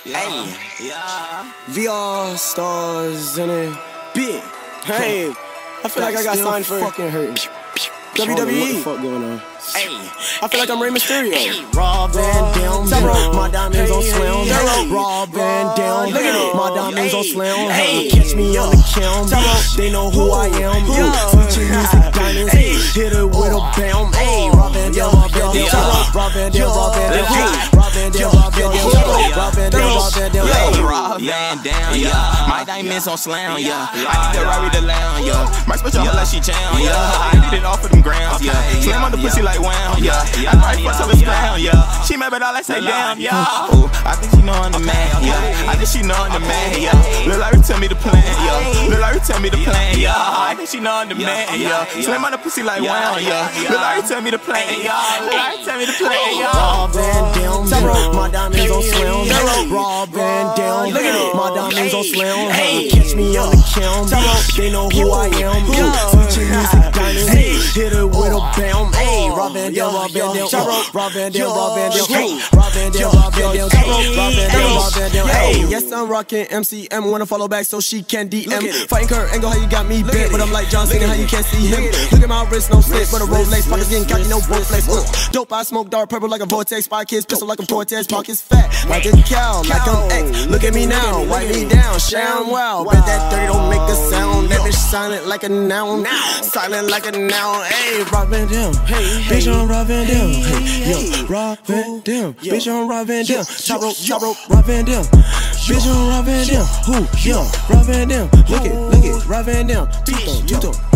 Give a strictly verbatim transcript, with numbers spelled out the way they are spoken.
Hey, yeah. V R stars in it. Big. Hey, I feel like I got signed for fucking hurt. W W E. What the fuck going on? Hey, I feel like I'm Rey Mysterio. Hey, Raw Van Dam, my diamonds on slam. Raw Van Dam, look at it. My diamonds on slam. Hey, catch me on the cam. They know who I am. Switching music diamonds. Hit it with a bam. Hey, Raw Van Dam, Raw Van Dam, Raw Van Dam, Raw Van Dam, Raw Van Dam, Raw Van Dam, Raw Van Dam, Raw Van Dam, Raw Van Dam, yeah. My diamonds on slam, yeah. I need to ride the lounge, yeah. My special her like she jam, yeah. I need it off of them grounds, yeah. Slam on the pussy like wham, yeah. I might fuck till it's brown, yeah. She mad but all I say damn, yeah. Ooh, I think she know I'm the man, yeah. I think she know I'm the man, yeah. Lil' Larry tell me the plan, yeah. Lil' Larry tell me the plan, yeah. I think she know I'm the man, yeah. Slam on the pussy like wham, yeah. Lil' Larry tell me the plan, yeah. Lil' Larry tell me the plan, yeah. Raw Van Dam, my diamonds on slam. Raw Van Dam, look at it. My diamonds on slam. Catch me on the cam. They know who I am. Switching music diamonds. Hit it with a bam. Raw Van Dam, Raw Van Dam, Raw Van Dam, Raw Van Dam, Raw Van Dam, Raw Van Dam, Raw Van Dam, Raw Van Dam. Hey, yes I'm rocking M C M. Wanna follow back so she can D M. Fighting Kurt Angle, how you got me bent, but I'm like John Cena, how you can't see him. Look at my wrist, no slip, but a Rolex. Pockets getting cocky, no Rolex. Dope, I smoke dark purple like a vortex. Spy kids, pistol like a Cortez. Pockets fat like a cow, like I'm X. Look at me now, wipe me down, shine wow. Bet that dirty don't make a sound. That bitch silent like a noun, silent like a noun. Hey, Raw Van Dam, hey, bitch on Raw Van Dam, hey, yo, Raw Van Dam, bitch on Raw Van Dam, top rope, top rope, Raw Van Dam, bitch on Raw Van Dam, who, yo, Raw Van Dam, look it, look it, Raw Van Dam, Tito, Tito.